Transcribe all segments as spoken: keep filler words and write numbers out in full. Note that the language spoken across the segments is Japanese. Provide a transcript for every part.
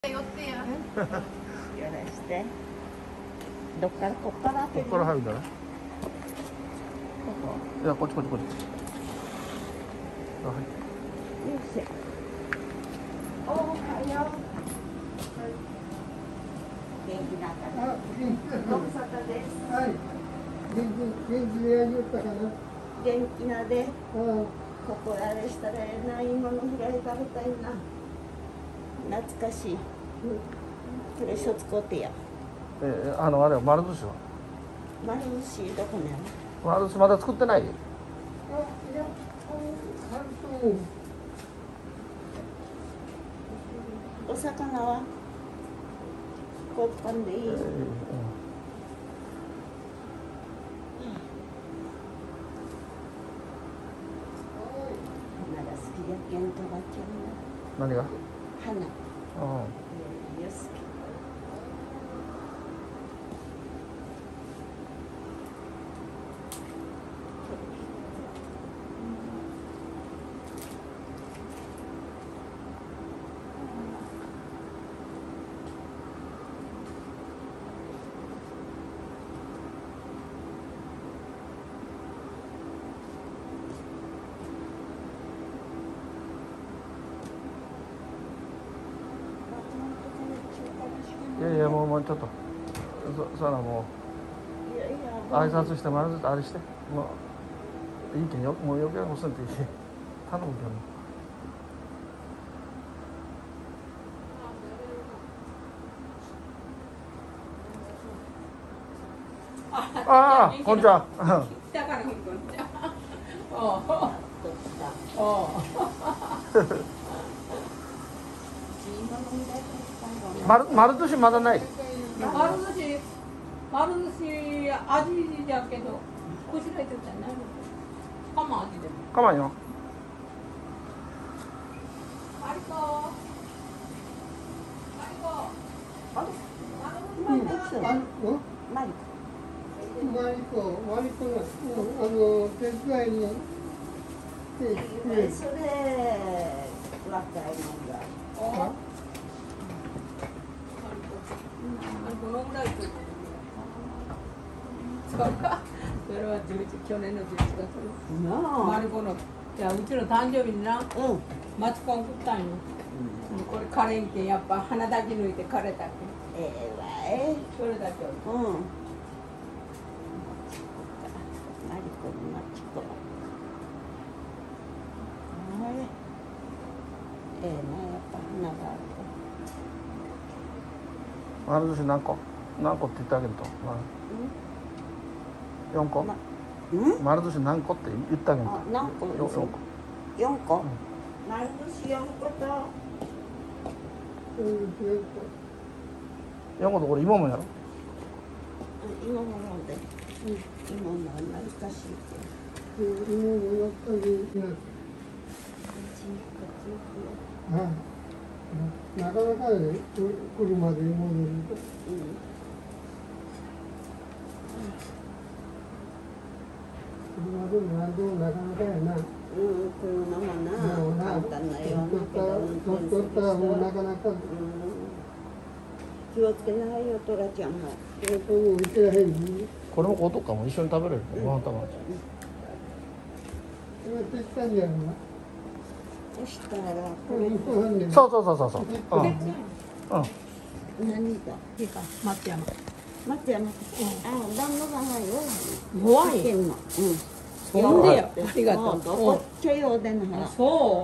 寄ってや。 やらして。どっからこっからここから入るんだね。 ここ。 いやこっちこっちこっち。あ、はい。 よいしょ。おはよう。元気なかった。ご無沙汰です。 はい。元気元気でやりよったかな。 元気なで。 ああ。 ここあれしたらええな、今のフライ食べたいな。懐かしい。これ一つ買うてや。 えー、あのあれは丸寿司は。 丸寿司どこにある？ 丸寿司まだ作ってない。 あ、いや、あると思う。 お魚は交換でいい？ えーうん、 まだ好きやけんとばちゃん何が？ な。花。 うん。 よし。 いやいやもうもうちょっとそそらもいやいや。 う挨拶して丸寿司あれしてもういいけんよもう余計なことせんといい頼むけど。ああ、こんにちは。 来たからこんにちは。おう。おう。 丸丸寿司まだない。 丸寿司、丸寿司味じゃけど、こしらえてたんない。かま味でも。 かまんよ。 マリコ。マリコ。 あれ？ うん、あの、 マリマリコ、マリコが、あの、手伝いに。 コ。それ、若いもんだ。 お。マリコのぐらいと。そうか。それは十一、去年の十一月。 なマリコの、じゃあうちの誕生日にな、 うん。 マチコン食ったんよ。これカレンケンやっぱ鼻だけ抜いて枯れたけん。 ええわえ。 それだけ。 うん。マリコのマチコ。あれ。ええな、やっぱ花があると。 丸寿司何個？何個って言ってあげると。四個？ ま、うん？ 丸寿司何個って言ってあげると。 あ、何個？ 四個。 四個？ うん、 丸寿司四個と。 うん、 四個とこれ芋もやろ。 今も飲んで。うん。今も懐かしいけど。 今もやっぱり。はい。なかなかね、来るまで戻ると。 うん。 車でも何でもなかなかやな。 うん、車もな、簡単なようなけど、運年取ったらもうなかなか。 うん。気をつけなさいよ、トラちゃんも。 これもういけらへんし。 これもこうとかも一緒に食べれる。ご飯食べる。 今手伝うんやろな。 そしたら、ここれれ。 もそうなんだよ。 そうそうそうそうそう。うん。うん。 何だ。 いいか、松山。 待ってや待って。あ、旦那さんが弱い。 弱い。 けんの。うん。 そんでよ。ありがとう。 どこっちゃようでんな。 そう。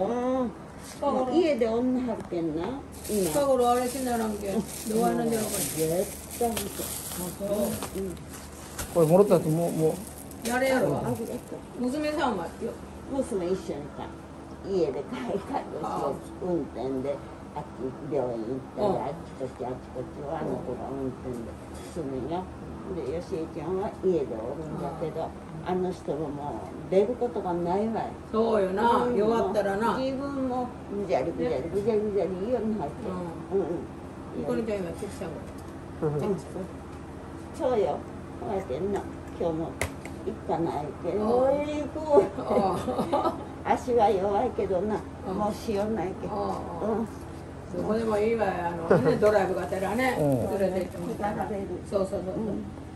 うん。家で女はるけんな。今。 近頃あれしならんけん。どわいなんじゃろか。 絶対見て。 そう。 これもらったやつもうもう。 やれやろ。 ありがとう。 娘さんはよ。 娘一緒にか。家で介護しよう。運転で。あっち病院行ったり、あっちこっちあっちこっちはあの子が運転で住むよ。で、よしえちゃんは家でおるんだけど、あの人ももう出ることがないわい。 そうよな、弱ったらな。 自分もぐじゃりぐじゃりぐじゃりぐじゃりいいように入って。うんうん。 これじゃ今手したもん。 うん、そうよ。こうやってんの。今日も行かないけど。おい行こう。足は弱いけどな。もうしようないけど。うん。 そこでもいいわよ、あのね、ドライブがてらね、 うん連れて行ってもらったら。そうそうそうそう。